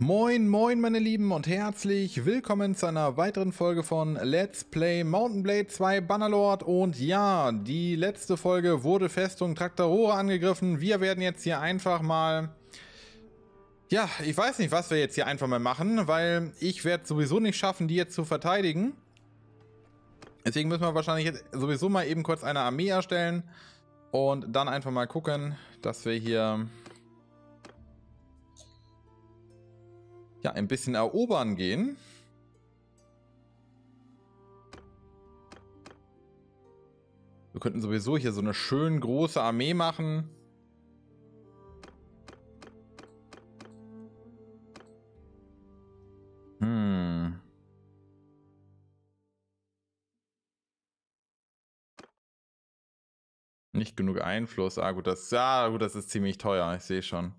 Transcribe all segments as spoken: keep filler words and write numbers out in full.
Moin, moin meine Lieben und herzlich willkommen zu einer weiteren Folge von Let's Play Mount and Blade zwei Bannerlord. Und ja, die letzte Folge wurde Festung Traktorore angegriffen. Wir werden jetzt hier einfach mal... Ja, ich weiß nicht, was wir jetzt hier einfach mal machen, weil ich werde sowieso nicht schaffen, die jetzt zu verteidigen. Deswegen müssen wir wahrscheinlich jetzt sowieso mal eben kurz eine Armee erstellen und dann einfach mal gucken, dass wir hier... ja, ein bisschen erobern gehen. Wir könnten sowieso hier so eine schön große Armee machen. Hm. Nicht genug Einfluss. Ah, gut, das, ja, gut, das ist ziemlich teuer. Ich sehe schon.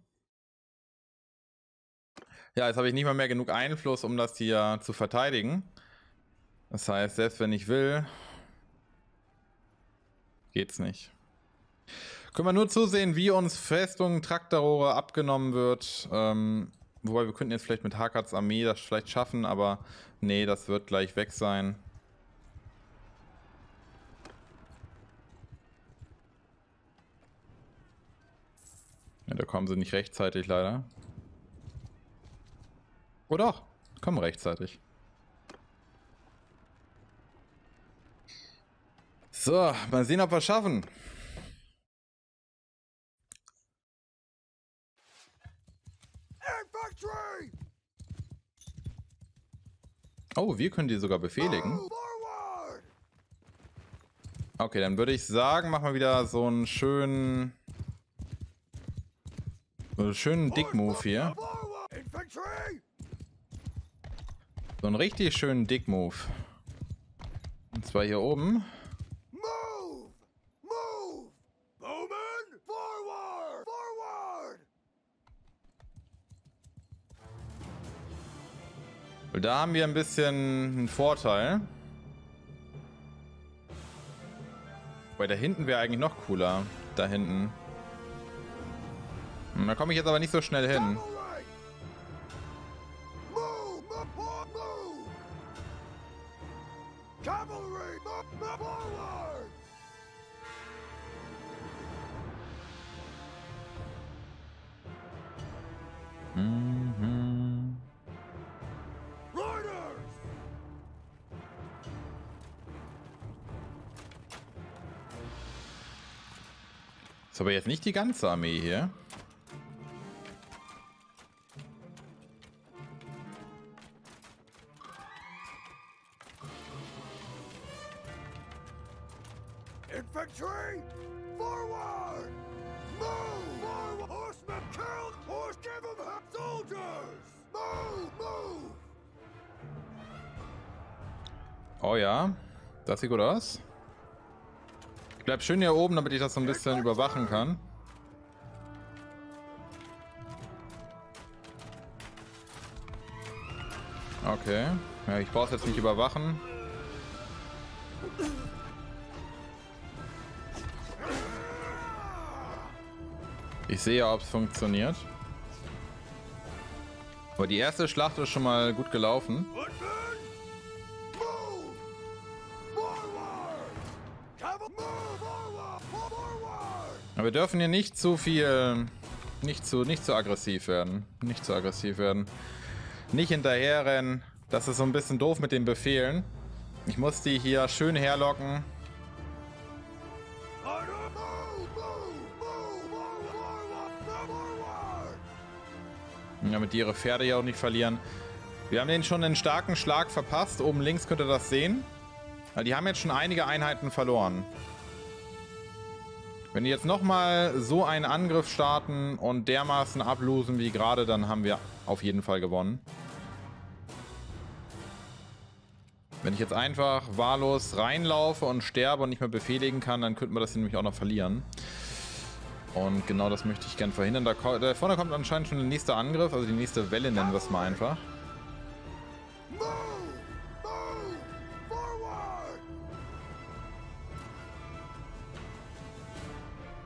Ja, jetzt habe ich nicht mal mehr genug Einfluss, um das hier zu verteidigen. Das heißt, selbst wenn ich will, geht's nicht. Können wir nur zusehen, wie uns Festung Traktorore abgenommen wird. Ähm, wobei wir könnten jetzt vielleicht mit Hakats Armee das vielleicht schaffen, aber nee, das wird gleich weg sein. Ja, da kommen sie nicht rechtzeitig leider. Oh doch, kommen rechtzeitig. So, mal sehen, ob wir es schaffen. Oh, wir können die sogar befehligen. Okay, dann würde ich sagen, machen wir wieder so einen schönen... so einen schönen Dick-Move hier. So einen richtig schönen Dick-Move. Und zwar hier oben. Weil da haben wir ein bisschen einen Vorteil. Weil da hinten wäre eigentlich noch cooler. Da hinten. Da komme ich jetzt aber nicht so schnell hin. Mhm. Ist aber jetzt nicht die ganze Armee hier. Infantry, forward! Move! Forward! Horsemen, kill! Horse, give them help! Soldiers! Move! Move! Oh ja, das sieht gut aus. Ich bleib schön hier oben, damit ich das so ein bisschen überwachen kann. Okay. Ja, ich brauche es jetzt nicht überwachen. Ich sehe ja, ob es funktioniert. Aber die erste Schlacht ist schon mal gut gelaufen. Aber wir dürfen hier nicht zu viel, nicht zu, nicht zu aggressiv werden. Nicht zu aggressiv werden. Nicht hinterherrennen. Das ist so ein bisschen doof mit den Befehlen. Ich muss die hier schön herlocken. Damit die ihre Pferde ja auch nicht verlieren. Wir haben denen schon einen starken Schlag verpasst. Oben links könnt ihr das sehen. Weil die haben jetzt schon einige Einheiten verloren. Wenn die jetzt nochmal so einen Angriff starten und dermaßen ablosen wie gerade, dann haben wir auf jeden Fall gewonnen. Wenn ich jetzt einfach wahllos reinlaufe und sterbe und nicht mehr befehligen kann, dann könnten wir das nämlich auch noch verlieren. Und genau das möchte ich gern verhindern. Da, da vorne kommt anscheinend schon der nächste Angriff, also die nächste Welle nennen wir es mal einfach.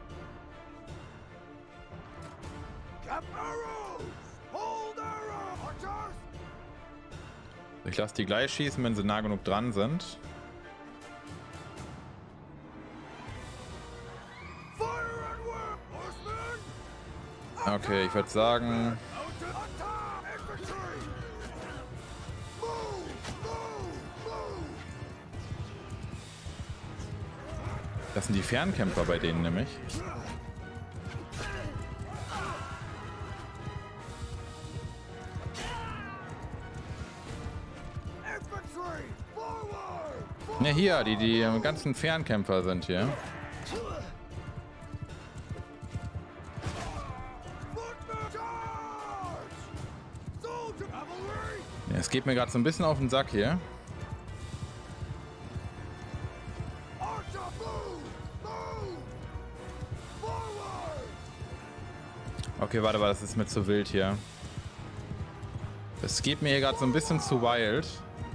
Hold arrows! Hold arrows! Ich lasse die gleich schießen, wenn sie nah genug dran sind. Okay, ich würde sagen... Das sind die Fernkämpfer bei denen nämlich. Ja, hier, die, die ganzen Fernkämpfer sind hier. Ja, es geht mir gerade so ein bisschen auf den Sack hier. Okay, warte, warte, das ist mir zu wild hier. Es geht mir hier gerade so ein bisschen zu wild.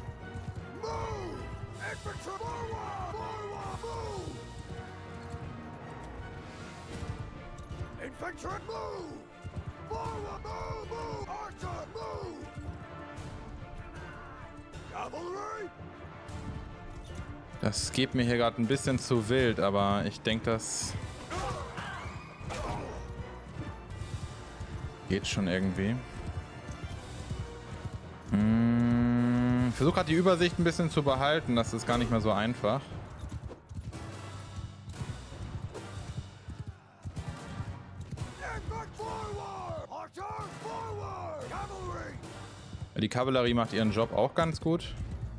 Das geht mir hier gerade ein bisschen zu wild, aber ich denke, das geht schon irgendwie. Hm, ich versuche gerade die Übersicht ein bisschen zu behalten, das ist gar nicht mehr so einfach. Die Kavallerie macht ihren Job auch ganz gut.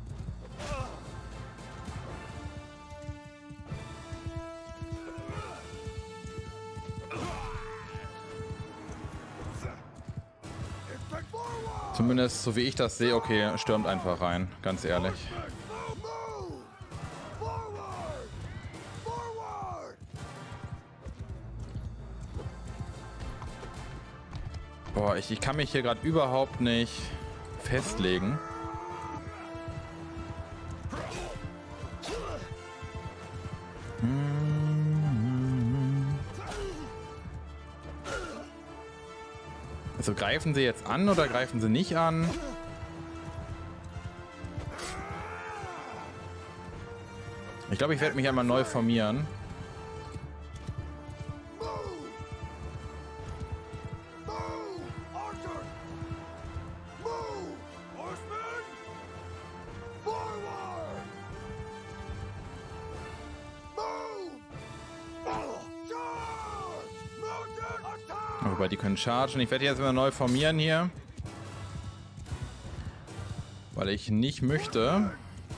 Zumindest so wie ich das sehe, okay, stürmt einfach rein, ganz ehrlich. Boah, ich, ich kann mich hier gerade überhaupt nicht festlegen. Also greifen sie jetzt an oder greifen sie nicht an? Ich glaube, ich werde mich einmal neu formieren. Wobei, die können chargen. Ich werde jetzt immer neu formieren hier. Weil ich nicht möchte.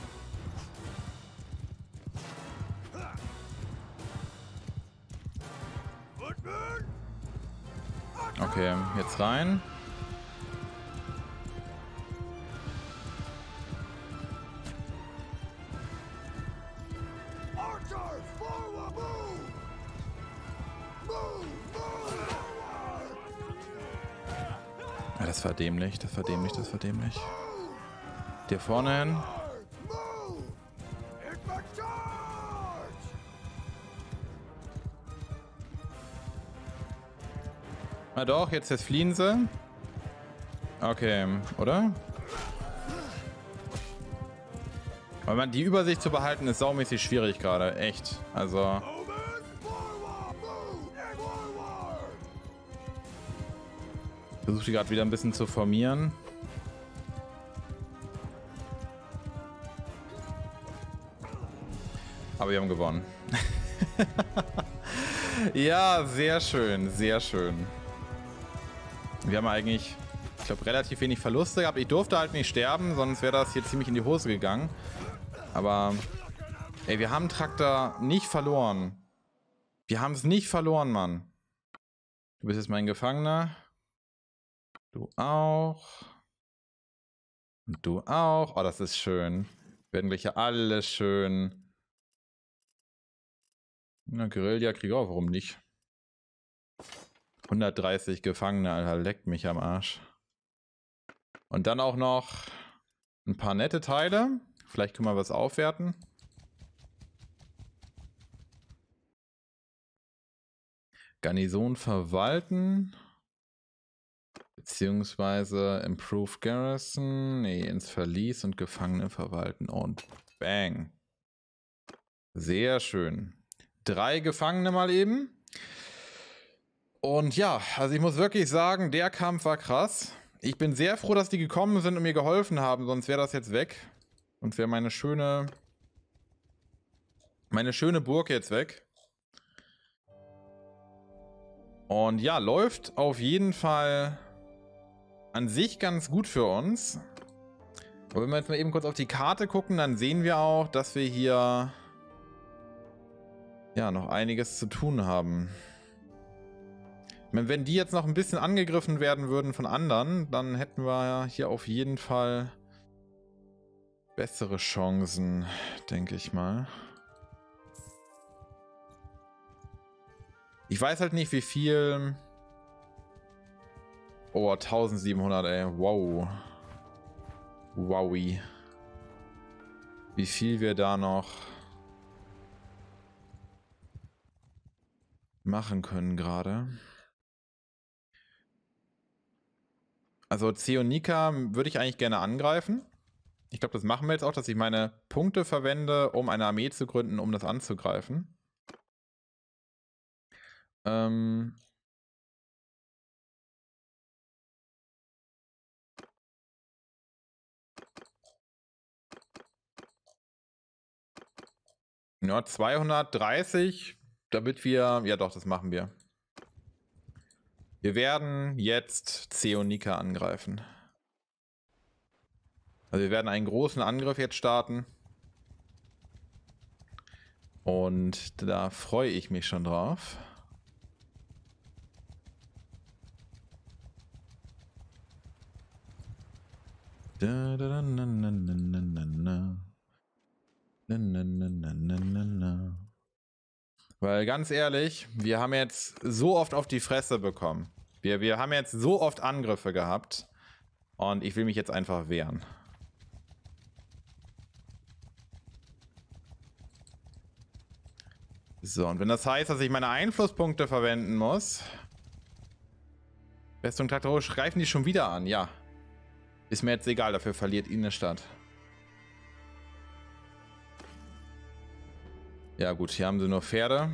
Okay, jetzt rein. Ja, das war dämlich, das war dämlich, das war dämlich. Hier vorne hin. Na doch, jetzt, jetzt fliehen sie. Okay, oder? Weil man die Übersicht zu behalten ist saumäßig schwierig gerade, echt. Also. Versuche die gerade wieder ein bisschen zu formieren. Aber wir haben gewonnen. Ja, sehr schön, sehr schön. Wir haben eigentlich, ich glaube, relativ wenig Verluste gehabt. Ich durfte halt nicht sterben, sonst wäre das hier ziemlich in die Hose gegangen. Aber, ey, wir haben Traktor nicht verloren. Wir haben es nicht verloren, Mann. Du bist jetzt mein Gefangener. Du auch. Und du auch. Oh, das ist schön. Werden gleich ja alles schön. Na, Guerilla-Krieg auch, warum nicht? hundertdreißig Gefangene, Alter, leckt mich am Arsch. Und dann auch noch ein paar nette Teile. Vielleicht können wir was aufwerten. Garnison verwalten. Beziehungsweise Improved Garrison. Nee, ins Verlies und Gefangene verwalten. Und bang. Sehr schön. Drei Gefangene mal eben. Und ja, also ich muss wirklich sagen, der Kampf war krass. Ich bin sehr froh, dass die gekommen sind und mir geholfen haben, sonst wäre das jetzt weg. Und wäre meine schöne... Meine schöne Burg jetzt weg. Und ja, läuft auf jeden Fall an sich ganz gut für uns. Aber wenn wir jetzt mal eben kurz auf die Karte gucken, dann sehen wir auch, dass wir hier ja noch einiges zu tun haben. Ich meine, wenn die jetzt noch ein bisschen angegriffen werden würden von anderen, dann hätten wir hier auf jeden Fall bessere Chancen, denke ich mal. Ich weiß halt nicht, wie viel... Oh, eintausendsiebenhundert, ey. Wow. Wowi. Wie viel wir da noch machen können gerade. Also Zeonika würde ich eigentlich gerne angreifen. Ich glaube, das machen wir jetzt auch, dass ich meine Punkte verwende, um eine Armee zu gründen, um das anzugreifen. Ähm... Ja, zweihundertdreißig, damit wir... Ja doch, das machen wir. Wir werden jetzt Zeonika angreifen. Also wir werden einen großen Angriff jetzt starten. Und da freue ich mich schon drauf. Da, da, da, na, na, na, na, na. Na, na, na, na, na, na, na. Weil ganz ehrlich, wir haben jetzt so oft auf die Fresse bekommen. Wir, wir haben jetzt so oft Angriffe gehabt. Und ich will mich jetzt einfach wehren. So, und wenn das heißt, dass ich meine Einflusspunkte verwenden muss... Festung Traktor Rohe greifen die schon wieder an, ja. Ist mir jetzt egal, dafür verliert ihn eine Stadt. Ja gut, hier haben sie nur Pferde.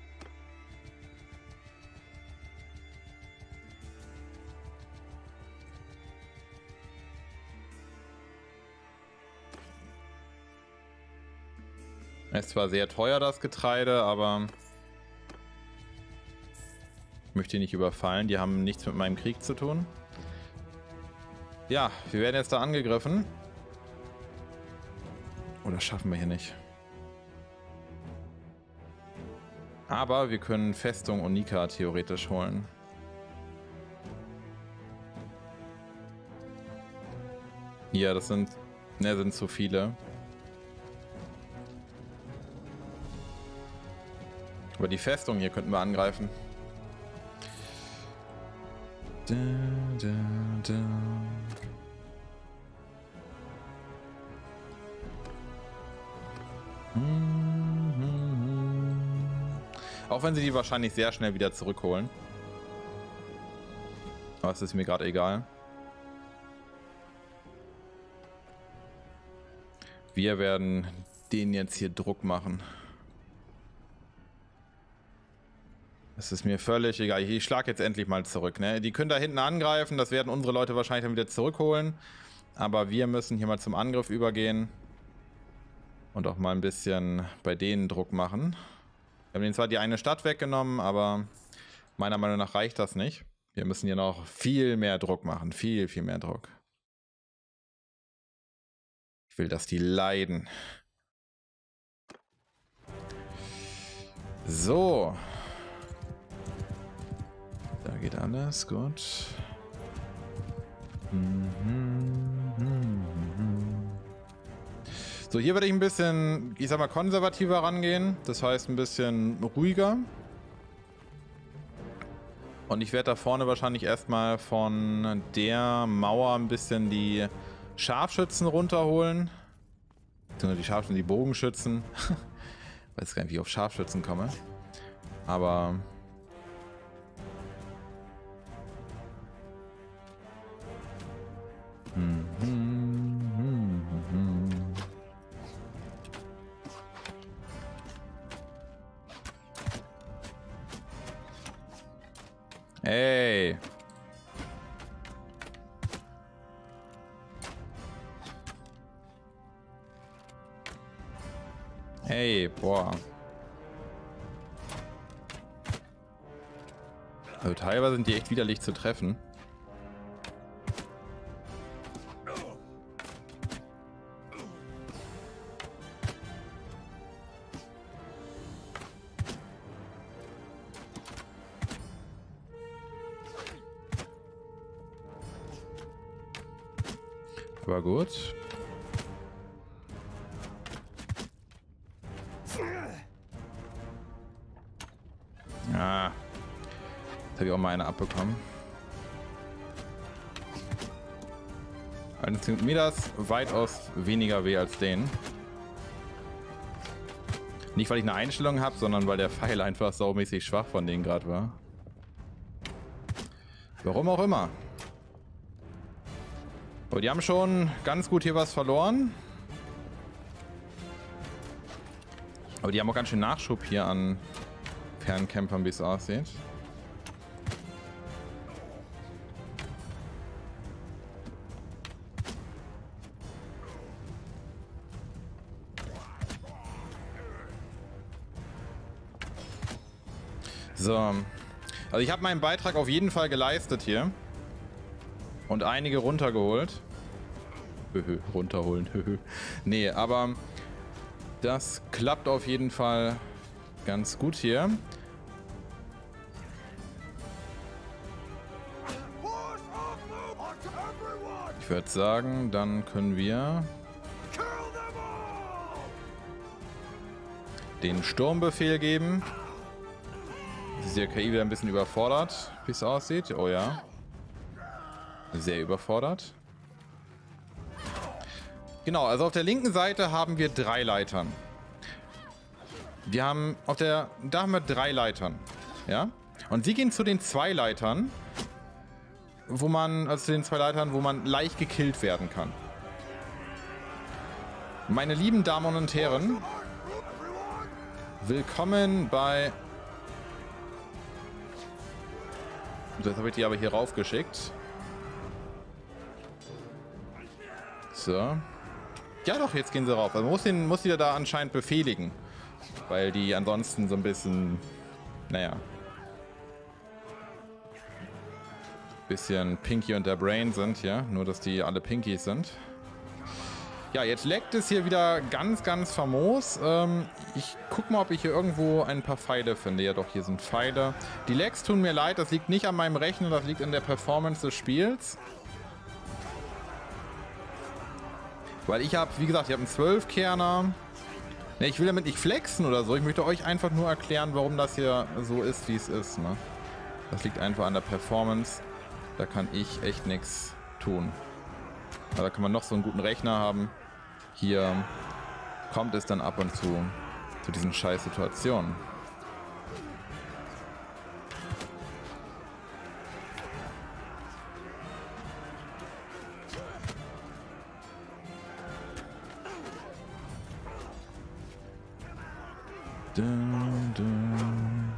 Es ist zwar sehr teuer, das Getreide, aber ich möchte die nicht überfallen. Die haben nichts mit meinem Krieg zu tun. Ja, wir werden jetzt da angegriffen. Oh, das schaffen wir hier nicht. Aber wir können Festung Onika theoretisch holen. Ja, das sind, ne, sind zu viele. Aber die Festung hier könnten wir angreifen. Da, da, da. Auch wenn sie die wahrscheinlich sehr schnell wieder zurückholen. Aber es ist mir gerade egal. Wir werden denen jetzt hier Druck machen. Das ist mir völlig egal. Ich schlage jetzt endlich mal zurück. Ne? Die können da hinten angreifen. Das werden unsere Leute wahrscheinlich dann wieder zurückholen. Aber wir müssen hier mal zum Angriff übergehen. Und auch mal ein bisschen bei denen Druck machen. Wir haben denen zwar die eine Stadt weggenommen, aber meiner Meinung nach reicht das nicht. Wir müssen hier noch viel mehr Druck machen. Viel, viel mehr Druck. Ich will, dass die leiden. So. Da geht alles gut. So, hier würde ich ein bisschen, ich sag mal, konservativer rangehen. Das heißt ein bisschen ruhiger. Und ich werde da vorne wahrscheinlich erstmal von der Mauer ein bisschen die Scharfschützen runterholen. Die Scharfschützen, die Bogenschützen. Ich weiß gar nicht, wie ich auf Scharfschützen komme. Aber... Hey, boah. Also teilweise sind die echt widerlich zu treffen. Aber gut. Ah. Jetzt habe ich auch mal eine abbekommen. Allerdings tut mir das weitaus weniger weh als den. Nicht, weil ich eine Einstellung habe, sondern weil der Pfeil einfach saumäßig schwach von denen gerade war. Warum auch immer. Aber die haben schon ganz gut hier was verloren. Aber die haben auch ganz schön Nachschub hier an Fernkämpfern, wie es aussieht. So. Also ich habe meinen Beitrag auf jeden Fall geleistet hier. Und einige runtergeholt. Höhö, runterholen. Höhö. Nee, aber das klappt auf jeden Fall ganz gut hier. Ich würde sagen, dann können wir den Sturmbefehl geben. Ist die K I wieder ein bisschen überfordert, wie es aussieht. Oh ja. Sehr überfordert. Genau, also auf der linken Seite haben wir drei Leitern. Wir haben auf der, da haben wir drei Leitern. Ja? Und sie gehen zu den zwei Leitern, wo man, also zu den zwei Leitern, wo man leicht gekillt werden kann. Meine lieben Damen und Herren, willkommen bei... Jetzt habe ich die aber hier raufgeschickt. So. Ja doch, jetzt gehen sie rauf. Also man muss, den, muss die da anscheinend befehligen. Weil die ansonsten so ein bisschen, naja, bisschen Pinky und der Brain sind, ja. Nur, dass die alle Pinkies sind. Ja, jetzt leckt es hier wieder ganz, ganz famos. Ähm, ich guck mal, ob ich hier irgendwo ein paar Pfeile finde. Ja doch, hier sind Pfeile. Die Lags tun mir leid, das liegt nicht an meinem Rechner, das liegt an der Performance des Spiels. Weil ich habe, wie gesagt, ich habe einen zwölf-Kerner. Ne, ich will damit nicht flexen oder so. Ich möchte euch einfach nur erklären, warum das hier so ist, wie es ist. Ne? Das liegt einfach an der Performance. Da kann ich echt nichts tun. Aber da kann man noch so einen guten Rechner haben. Hier kommt es dann ab und zu zu diesen scheiß Situationen. Dun, dun.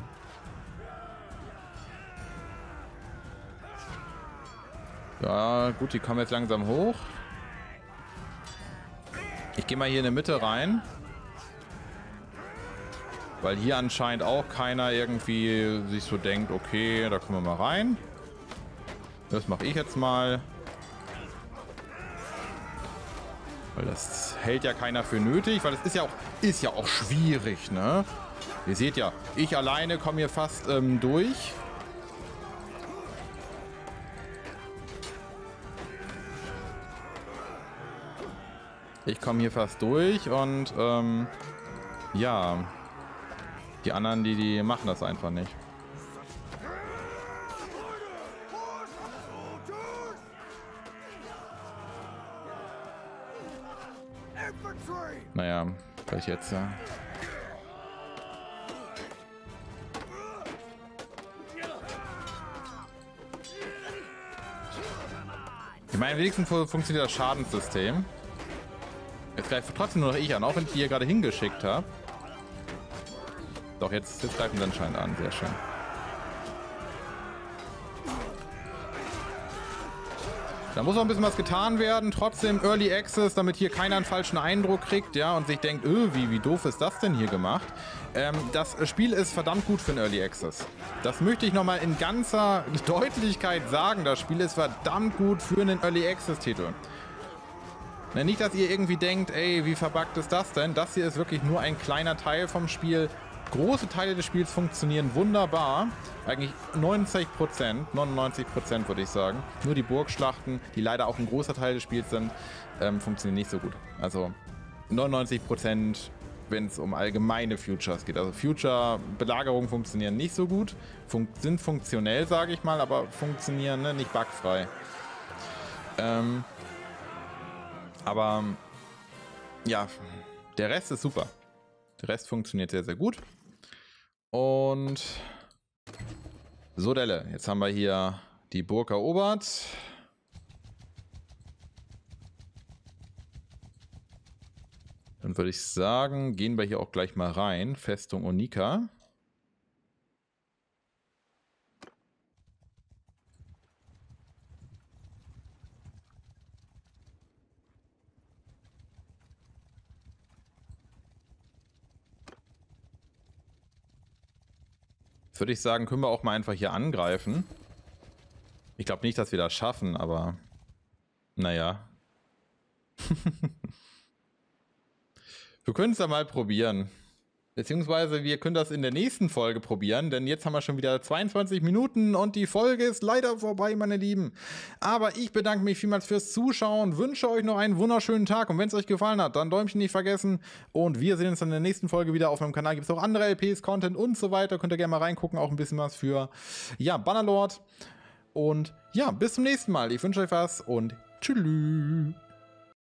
Ja, gut, die kommen jetzt langsam hoch. Ich gehe mal hier in die Mitte rein. Weil hier anscheinend auch keiner irgendwie sich so denkt, okay, da kommen wir mal rein. Das mache ich jetzt mal. Weil das hält ja keiner für nötig, weil es ist ja auch, ist ja auch schwierig, ne? Ihr seht ja, ich alleine komme hier fast ähm, durch. Ich komme hier fast durch und ähm, ja, die anderen, die, die machen das einfach nicht. Naja, vielleicht jetzt ja. Ich meine, wenigstens funktioniert das Schadenssystem. Jetzt greift trotzdem nur noch ich an, auch wenn ich die hier gerade hingeschickt habe. Doch, jetzt, jetzt greifen sie anscheinend an. Sehr schön. Da muss noch ein bisschen was getan werden. Trotzdem Early Access, damit hier keiner einen falschen Eindruck kriegt, ja, und sich denkt, öh, wie, wie doof ist das denn hier gemacht? Ähm, das Spiel ist verdammt gut für einen Early Access. Das möchte ich nochmal in ganzer Deutlichkeit sagen. Das Spiel ist verdammt gut für einen Early Access-Titel. Na, nicht, dass ihr irgendwie denkt, ey, wie verbuggt ist das denn? Das hier ist wirklich nur ein kleiner Teil vom Spiel. Große Teile des Spiels funktionieren wunderbar. Eigentlich neunzig Prozent, neunundneunzig Prozent würde ich sagen. Nur die Burgschlachten, die leider auch ein großer Teil des Spiels sind, ähm, funktionieren nicht so gut. Also neunundneunzig Prozent, wenn es um allgemeine Futures geht. Also Future-Belagerungen funktionieren nicht so gut. Fun- sind funktionell, sage ich mal, aber funktionieren, ne, nicht bugfrei. Ähm, aber ja, der Rest ist super. Der Rest funktioniert sehr, sehr gut. Und so, Delle. Jetzt haben wir hier die Burg erobert. Dann würde ich sagen, gehen wir hier auch gleich mal rein. Festung Onika. Würde ich sagen, können wir auch mal einfach hier angreifen. Ich glaube nicht, dass wir das schaffen, aber naja. Wir können es ja mal probieren. Beziehungsweise wir können das in der nächsten Folge probieren, denn jetzt haben wir schon wieder zweiundzwanzig Minuten und die Folge ist leider vorbei, meine Lieben. Aber ich bedanke mich vielmals fürs Zuschauen, wünsche euch noch einen wunderschönen Tag und wenn es euch gefallen hat, dann Däumchen nicht vergessen und wir sehen uns dann in der nächsten Folge wieder. Auf meinem Kanal gibt es auch andere L Ps, Content und so weiter. Könnt ihr gerne mal reingucken, auch ein bisschen was für, ja, Bannerlord. Und ja, bis zum nächsten Mal. Ich wünsche euch was und tschüss.